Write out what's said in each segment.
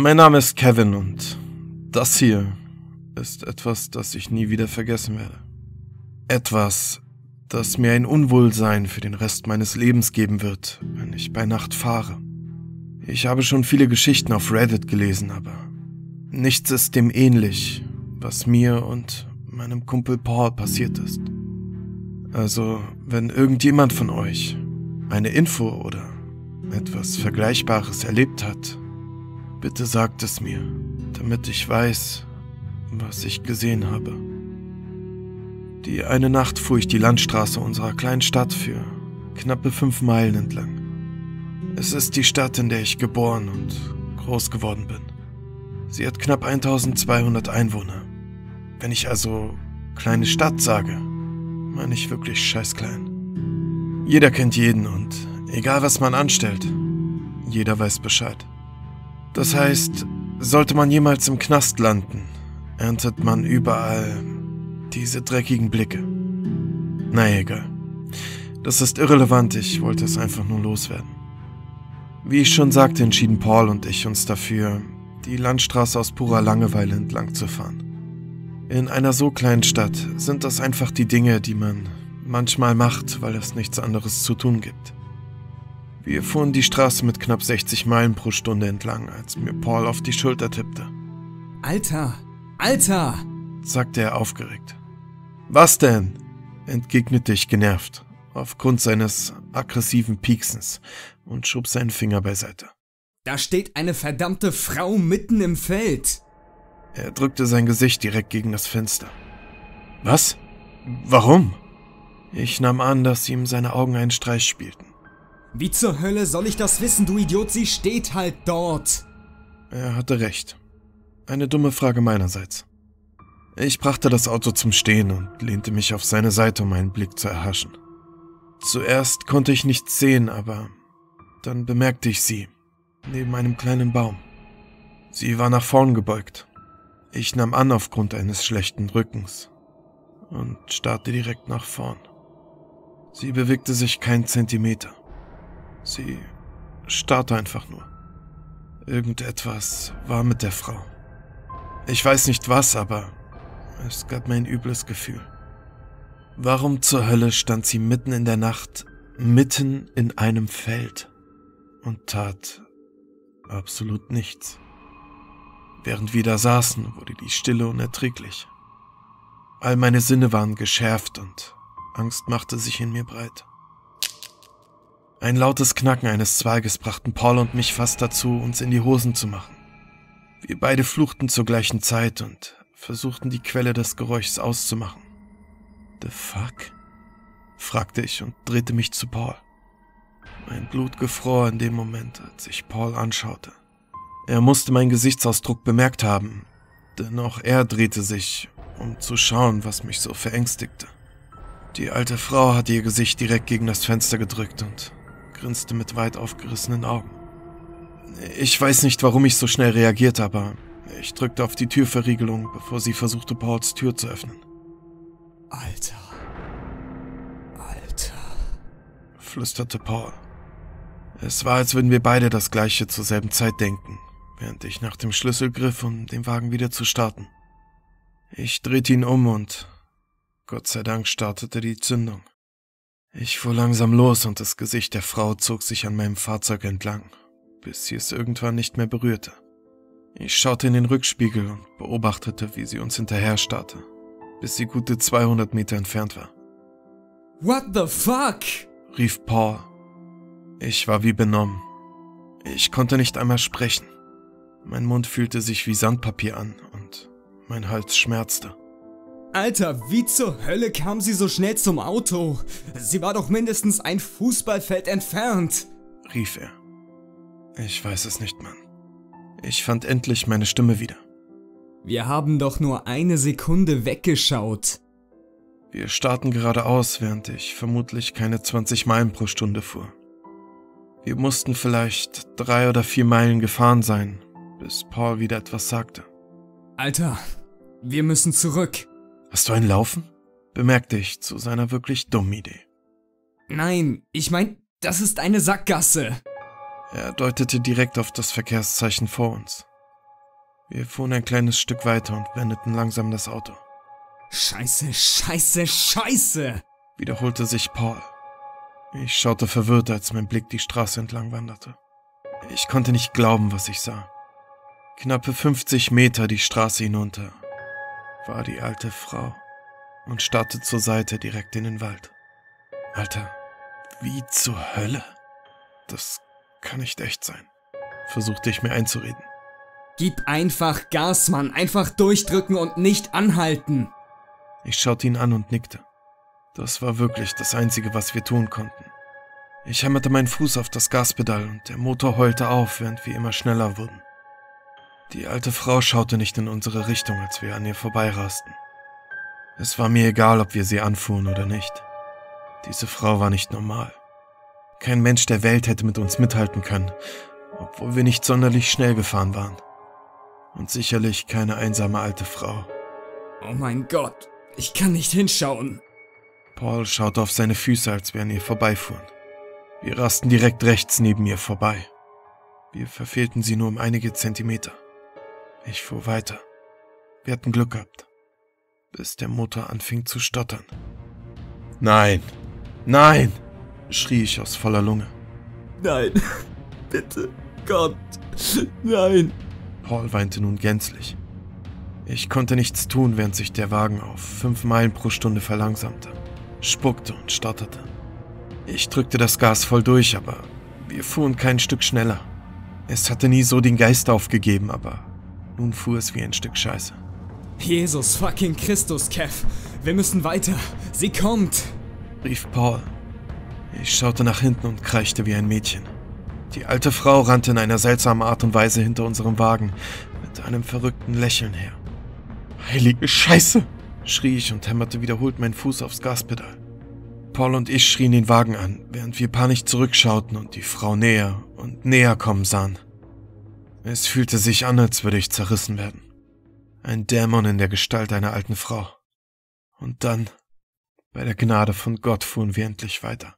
Mein Name ist Kevin und das hier ist etwas, das ich nie wieder vergessen werde. Etwas, das mir ein Unwohlsein für den Rest meines Lebens geben wird, wenn ich bei Nacht fahre. Ich habe schon viele Geschichten auf Reddit gelesen, aber nichts ist dem ähnlich, was mir und meinem Kumpel Paul passiert ist. Also, wenn irgendjemand von euch eine Info oder etwas Vergleichbares erlebt hat, bitte sagt es mir, damit ich weiß, was ich gesehen habe. Die eine Nacht fuhr ich die Landstraße unserer kleinen Stadt für knappe 5 Meilen entlang. Es ist die Stadt, in der ich geboren und groß geworden bin. Sie hat knapp 1200 Einwohner. Wenn ich also kleine Stadt sage, meine ich wirklich scheißklein. Jeder kennt jeden und egal was man anstellt, jeder weiß Bescheid. Das heißt, sollte man jemals im Knast landen, erntet man überall diese dreckigen Blicke. Naja, egal. Das ist irrelevant, ich wollte es einfach nur loswerden. Wie ich schon sagte, entschieden Paul und ich uns dafür, die Landstraße aus purer Langeweile entlang zu fahren. In einer so kleinen Stadt sind das einfach die Dinge, die man manchmal macht, weil es nichts anderes zu tun gibt. Wir fuhren die Straße mit knapp 60 Meilen pro Stunde entlang, als mir Paul auf die Schulter tippte. Alter! Alter! Sagte er aufgeregt. Was denn? Entgegnete ich genervt, aufgrund seines aggressiven Pieksens und schob seinen Finger beiseite. Da steht eine verdammte Frau mitten im Feld! Er drückte sein Gesicht direkt gegen das Fenster. Was? Warum? Ich nahm an, dass ihm seine Augen einen Streich spielten. Wie zur Hölle soll ich das wissen, du Idiot? Sie steht halt dort! Er hatte recht. Eine dumme Frage meinerseits. Ich brachte das Auto zum Stehen und lehnte mich auf seine Seite, um einen Blick zu erhaschen. Zuerst konnte ich nichts sehen, aber dann bemerkte ich sie, neben einem kleinen Baum. Sie war nach vorn gebeugt. Ich nahm an aufgrund eines schlechten Rückens und starrte direkt nach vorn. Sie bewegte sich keinen Zentimeter. Sie starrte einfach nur. Irgendetwas war mit der Frau. Ich weiß nicht was, aber es gab mir ein übles Gefühl. Warum zur Hölle stand sie mitten in der Nacht, mitten in einem Feld und tat absolut nichts? Während wir da saßen, wurde die Stille unerträglich. All meine Sinne waren geschärft und Angst machte sich in mir breit. Ein lautes Knacken eines Zweiges brachten Paul und mich fast dazu, uns in die Hosen zu machen. Wir beide fluchten zur gleichen Zeit und versuchten die Quelle des Geräuschs auszumachen. The fuck? Fragte ich und drehte mich zu Paul. Mein Blut gefror in dem Moment, als ich Paul anschaute. Er musste meinen Gesichtsausdruck bemerkt haben, denn auch er drehte sich, um zu schauen, was mich so verängstigte. Die alte Frau hatte ihr Gesicht direkt gegen das Fenster gedrückt und grinste mit weit aufgerissenen Augen. Ich weiß nicht, warum ich so schnell reagierte, aber ich drückte auf die Türverriegelung, bevor sie versuchte, Pauls Tür zu öffnen. Alter. Alter. Flüsterte Paul. Es war, als würden wir beide das Gleiche zur selben Zeit denken, während ich nach dem Schlüssel griff, um den Wagen wieder zu starten. Ich drehte ihn um und Gott sei Dank startete die Zündung. Ich fuhr langsam los und das Gesicht der Frau zog sich an meinem Fahrzeug entlang, bis sie es irgendwann nicht mehr berührte. Ich schaute in den Rückspiegel und beobachtete, wie sie uns hinterher starrte, bis sie gute 200 Meter entfernt war. What the fuck? Rief Paul. Ich war wie benommen. Ich konnte nicht einmal sprechen. Mein Mund fühlte sich wie Sandpapier an und mein Hals schmerzte. Alter, wie zur Hölle kam sie so schnell zum Auto? Sie war doch mindestens ein Fußballfeld entfernt, rief er. Ich weiß es nicht, Mann. Ich fand endlich meine Stimme wieder. Wir haben doch nur eine Sekunde weggeschaut. Wir starrten geradeaus, während ich vermutlich keine 20 Meilen pro Stunde fuhr. Wir mussten vielleicht 3 oder 4 Meilen gefahren sein, bis Paul wieder etwas sagte. Alter, wir müssen zurück. Hast du ein Laufen? Bemerkte ich zu seiner wirklich dummen Idee. Nein, ich mein, das ist eine Sackgasse. Er deutete direkt auf das Verkehrszeichen vor uns. Wir fuhren ein kleines Stück weiter und blendeten langsam das Auto. Scheiße, scheiße, scheiße! Wiederholte sich Paul. Ich schaute verwirrt, als mein Blick die Straße entlang wanderte. Ich konnte nicht glauben, was ich sah. Knappe 50 Meter die Straße hinunter war die alte Frau und starrte zur Seite direkt in den Wald. Alter, wie zur Hölle? Das kann nicht echt sein, versuchte ich mir einzureden. Gib einfach Gas, Mann. Einfach durchdrücken und nicht anhalten. Ich schaute ihn an und nickte. Das war wirklich das Einzige, was wir tun konnten. Ich hämmerte meinen Fuß auf das Gaspedal und der Motor heulte auf, während wir immer schneller wurden. Die alte Frau schaute nicht in unsere Richtung, als wir an ihr vorbeirasten. Es war mir egal, ob wir sie anfuhren oder nicht. Diese Frau war nicht normal. Kein Mensch der Welt hätte mit uns mithalten können, obwohl wir nicht sonderlich schnell gefahren waren. Und sicherlich keine einsame alte Frau. Oh mein Gott, ich kann nicht hinschauen. Paul schaute auf seine Füße, als wir an ihr vorbeifuhren. Wir rasten direkt rechts neben ihr vorbei. Wir verfehlten sie nur um einige Zentimeter. Ich fuhr weiter. Wir hatten Glück gehabt, bis der Motor anfing zu stottern. Nein, nein, schrie ich aus voller Lunge. Nein, bitte, Gott, nein. Paul weinte nun gänzlich. Ich konnte nichts tun, während sich der Wagen auf 5 Meilen pro Stunde verlangsamte, spuckte und stotterte. Ich drückte das Gas voll durch, aber wir fuhren kein Stück schneller. Es hatte nie so den Geist aufgegeben, aber nun fuhr es wie ein Stück Scheiße. Jesus fucking Christus, Kev. Wir müssen weiter. Sie kommt, rief Paul. Ich schaute nach hinten und kreischte wie ein Mädchen. Die alte Frau rannte in einer seltsamen Art und Weise hinter unserem Wagen mit einem verrückten Lächeln her. Heilige Scheiße, schrie ich und hämmerte wiederholt meinen Fuß aufs Gaspedal. Paul und ich schrien den Wagen an, während wir panisch zurückschauten und die Frau näher und näher kommen sahen. Es fühlte sich an, als würde ich zerrissen werden. Ein Dämon in der Gestalt einer alten Frau. Und dann, bei der Gnade von Gott, fuhren wir endlich weiter.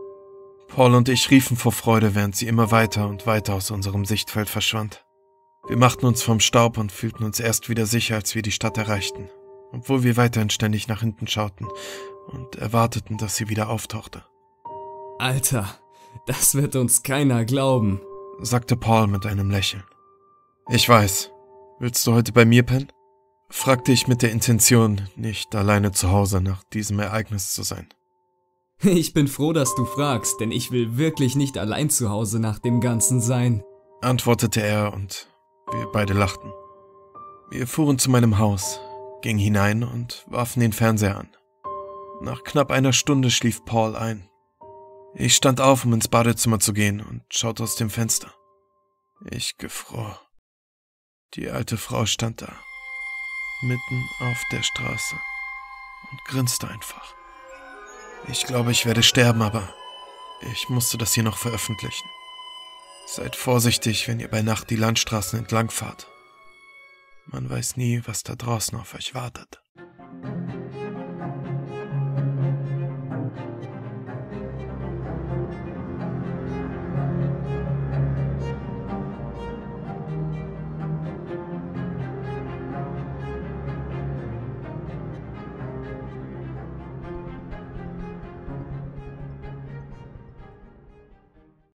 Paul und ich riefen vor Freude, während sie immer weiter und weiter aus unserem Sichtfeld verschwand. Wir machten uns vom Staub und fühlten uns erst wieder sicher, als wir die Stadt erreichten, obwohl wir weiterhin ständig nach hinten schauten und erwarteten, dass sie wieder auftauchte. Alter, das wird uns keiner glauben, sagte Paul mit einem Lächeln. Ich weiß. Willst du heute bei mir pennen? Fragte ich mit der Intention, nicht alleine zu Hause nach diesem Ereignis zu sein. Ich bin froh, dass du fragst, denn ich will wirklich nicht allein zu Hause nach dem Ganzen sein, antwortete er und wir beide lachten. Wir fuhren zu meinem Haus, gingen hinein und warfen den Fernseher an. Nach knapp einer Stunde schlief Paul ein. Ich stand auf, um ins Badezimmer zu gehen und schaute aus dem Fenster. Ich gefror. Die alte Frau stand da, mitten auf der Straße und grinste einfach. Ich glaube, ich werde sterben, aber ich musste das hier noch veröffentlichen. Seid vorsichtig, wenn ihr bei Nacht die Landstraßen entlang fahrt. Man weiß nie, was da draußen auf euch wartet.